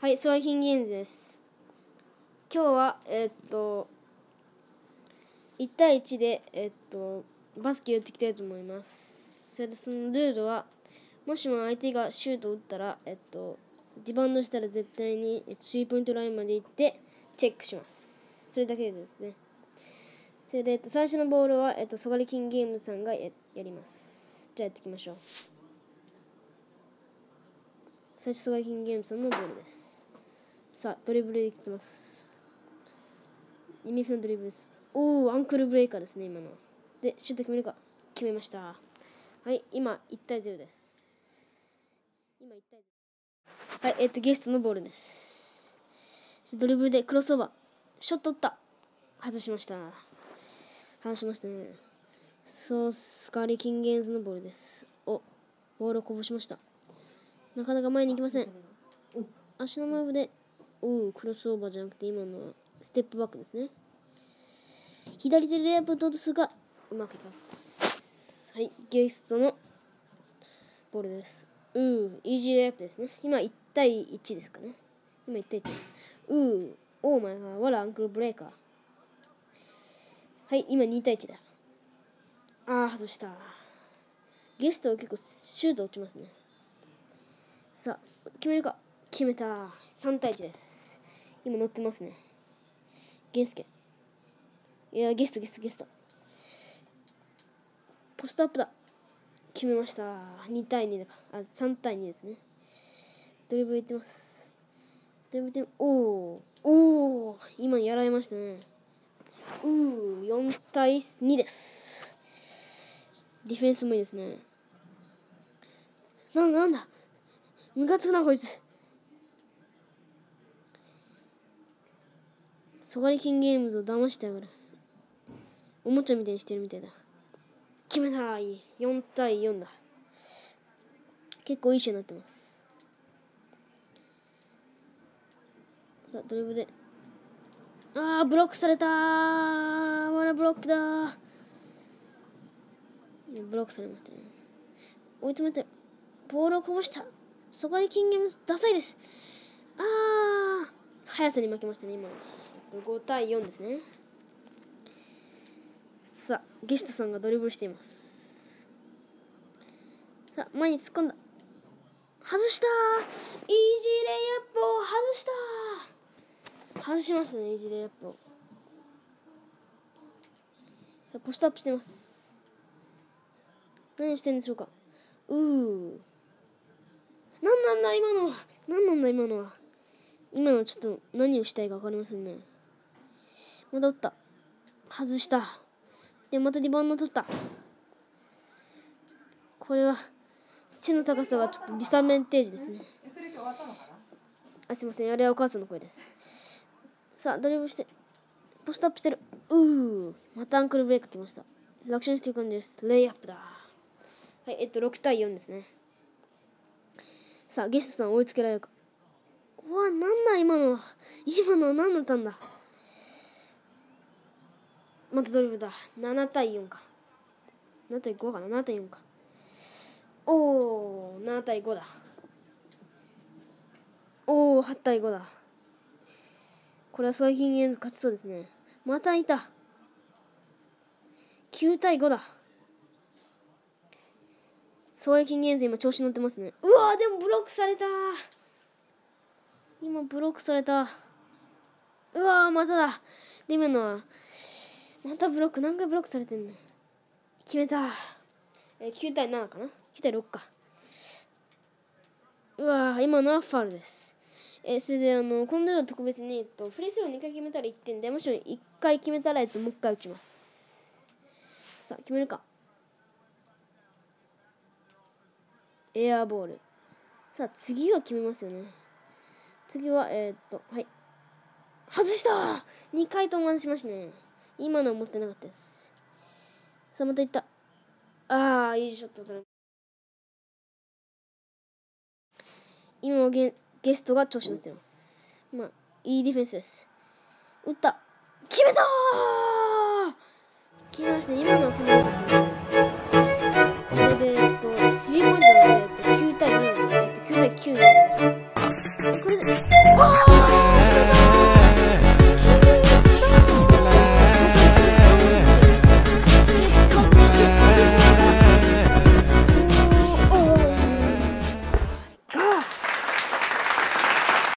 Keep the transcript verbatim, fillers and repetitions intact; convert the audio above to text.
はい、スワイヒンゲームズです。今日は、えー、っと、いち対いちで、えー、っと、バスケをやっていきたいと思います。それで、そのルールは、もしも相手がシュートを打ったら、えー、っと、リバウンドしたら絶対に、えー、スリーポイントラインまで行って、チェックします。それだけですね。それで、えー、っと、最初のボールは、えー、っと、ソガリキンゲームズさんが や, やります。じゃあやっていきましょう。最初、ソガリキンゲームズさんのボールです。さあ、ドリブルでいってます。にメートルのドリブルです。おー、アンクルブレイカーですね、今の。で、シュート決めるか。決めました。はい、今、いち対ゼロです。今、いち対ゼロ。はい、えっと、ゲストのボールです。ドリブルでクロスオーバー。ショット打った。外しました。外しましたね。そう、スカーリー・キンゲームズのボールです。お、ボールをこぼしました。なかなか前に行きません。足のムーブで、おー、クロスオーバーじゃなくて、今のはステップバックですね。左手でレイアップを落とすがうまくいきます。はい、ゲストのボールです。うー、イージーレイアップですね。今いち対いちですかね。今いち対いちです。うー、オーマイガー、わらアンクルブレーカー。はい、今に対いちだ。あー、外した。ゲストは結構シュート落ちますね。さあ、決めるか。決めた。さん対いちです。今乗ってますね。ゲンスケ。いや、ゲスト、ゲスト、ゲスト。ポストアップだ。決めました。に対にだか。あ、さん対にですね。ドリブルいってます。ドリブルいって、おー、おー、今やられましたね。うー、よん対にです。ディフェンスもいいですね。な、なんだムカつくな、こいつ。ソガリキンゲームズを騙してやがる。おもちゃみたいにしてるみたいだ。決めた。よん対よんだ。結構いい試合になってます。さあ、ドリブルで。あー、ブロックされたー。まだブロックだー。ブロックされましたね。追い詰めて、ボールをこぼした。ソガリキンゲームズ、ダサいです。あー、速さに負けましたね、今の。ご対よんですね。さあ、ゲストさんがドリブルしています。さあ、前に突っ込んだ。外したー。イージーレイアップを外したー。外しましたね、イージーレイアップを。さあ、ポストアップしてます。何をしてるんでしょうか。うー。何なんだ、今のは。何なんだ、今のは。今のはちょっと何をしたいか分かりませんね。また打った。外した。で、またリバウンド取った。これは、背の高さがちょっとディサメンテージですね。あ、すいません。あれはお母さんの声です。さあ、ドリブルして、ポストアップしてる。うー。またアンクルブレイク来ました。楽勝していく感じです。レイアップだ。はい、えっと、ろく対よんですね。さあ、ゲストさん追いつけられるか。うわ、なんだ、今のは。今のは何だったんだ。またドリブルだ。なな対よんか。なな対ごかな。なな対よんか。おー、なな対ごだ。おー、はち対ごだ。これはソガリキンゲームズ勝ちそうですね。またいた。きゅう対ごだ。ソガリキンゲームズ今調子乗ってますね。うわー、でもブロックされた。今ブロックされた。うわー、まただ。で、今のは、またブロック、何回ブロックされてんねん。決めた。えー、きゅう対ななかな ?きゅう 対ろくか。うわー、今のはファウルです。えー、それで、あの、今度は特別に、えっと、フリースローにかい決めたらいってんで、もちろんいっかい決めたら、えっと、もういっかい打ちます。さあ、決めるか。エアーボール。さあ、次は決めますよね。次は、えー、っと、はい。外したー !に 回ともしましたね。今のは持ってなかったです。さあ、またいった。ああ、いいショットだね。今も ゲ, ゲストが調子に乗っています。まあ、いいディフェンスです。打った。決めたー決めましたね。今のは決めなかったね。これで、えっと、スリーポイントなので、えっと、きゅう対なななので、えっと、きゅう対きゅうになりました。これで、